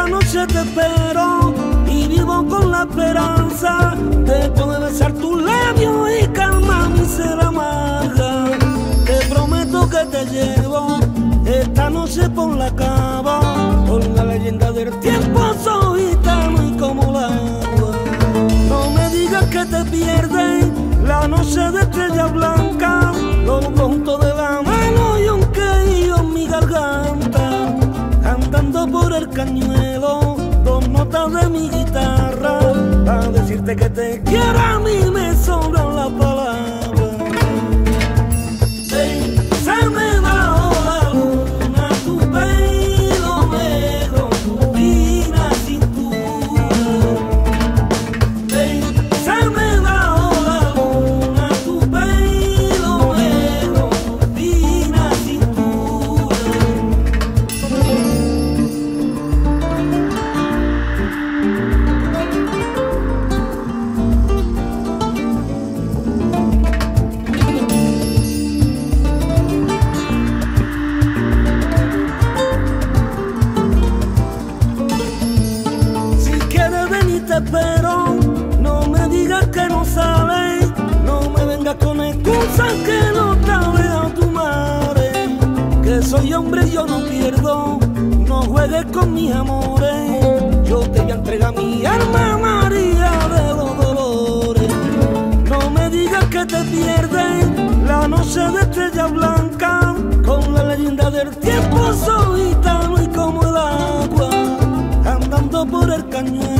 noche te espero y vivo con la esperanza de poder besar tus labios y calmar mi sed amarga. Te prometo que te llevo esta noche por la cava, con la leyenda del tiempo soy gitano y como el agua. No me digas que te pierdes la noche de estrella blanca, los dos juntos de la mano y un quejío en mi garganta, cantando por el cañuelo dos notas de mi guitarra, para decirte que te quiero, a mí me sobran las palabras. Bésame bajo la luna, tu pelo negro, tu fina cintura. Bésame bajo la luna, tu pelo negro, tu fina cintura. Pero no me digas que no sales, no me vengas con excusas que no te a tu madre, que soy hombre y yo no pierdo, no juegues con mis amores, yo te voy a entregar mi alma, María de los dolores. No me digas que te pierdes la noche de estrella blanca, con la leyenda del tiempo soy gitano y como el agua, andando por el cañón.